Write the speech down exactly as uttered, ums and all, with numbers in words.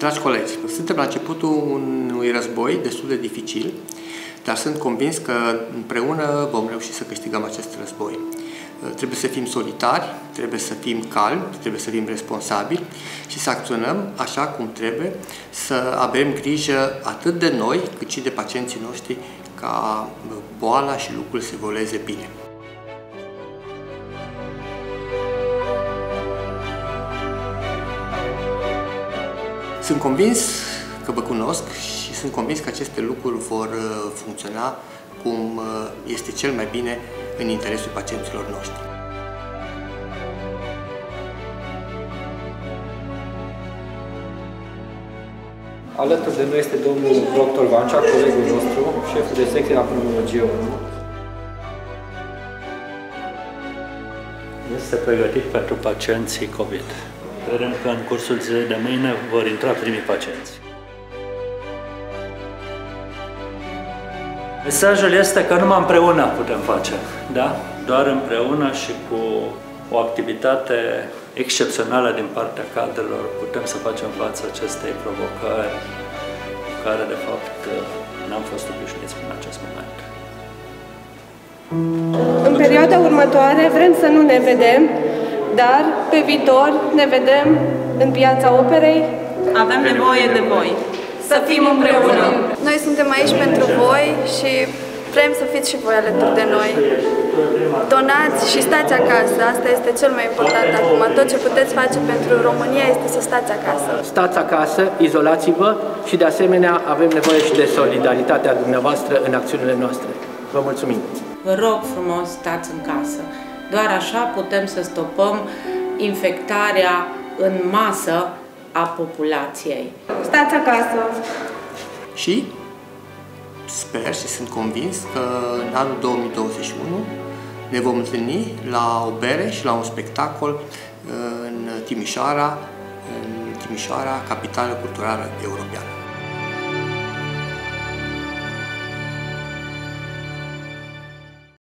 Dragi colegi, suntem la începutul unui război destul de dificil, dar sunt convins că împreună vom reuși să câștigăm acest război. Trebuie să fim solidari, trebuie să fim calmi, trebuie să fim responsabili și să acționăm așa cum trebuie, să avem grijă atât de noi cât și de pacienții noștri ca boala și lucrul să evolueze bine. Sunt convins că vă cunosc și sunt convins că aceste lucruri vor funcționa cum este cel mai bine în interesul pacienților noștri. Alături de noi este domnul doctor Vancea, colegul nostru, șeful de secție la pneumologie unu. Este pregătit pentru pacienții COVID. Sperăm că în cursul zilei de mâine vor intra primii pacienți. Mesajul este că numai împreună putem face, da? Doar împreună și cu o activitate excepțională din partea cadrelor putem să facem față acestei provocări cu care, de fapt, n-am fost obișnuiți până în acest moment. În perioada următoare vrem să nu ne vedem, dar pe viitor ne vedem în Piața Operei. Avem nevoie de voi. Să fim împreună. Noi suntem aici pentru voi și vrem să fiți și voi alături de noi. Donați și stați acasă. Asta este cel mai important acum. Tot ce puteți face pentru România este să stați acasă. Stați acasă, izolați-vă și de asemenea avem nevoie și de solidaritatea dumneavoastră în acțiunile noastre. Vă mulțumim! Vă rog frumos, stați în casă. Doar așa putem să stopăm infectarea în masă a populației. Stați acasă! Și sper și sunt convins că în anul două mii douăzeci și unu ne vom întâlni la o bere și la un spectacol în Timișoara, în Timișoara, capitală culturală europeană.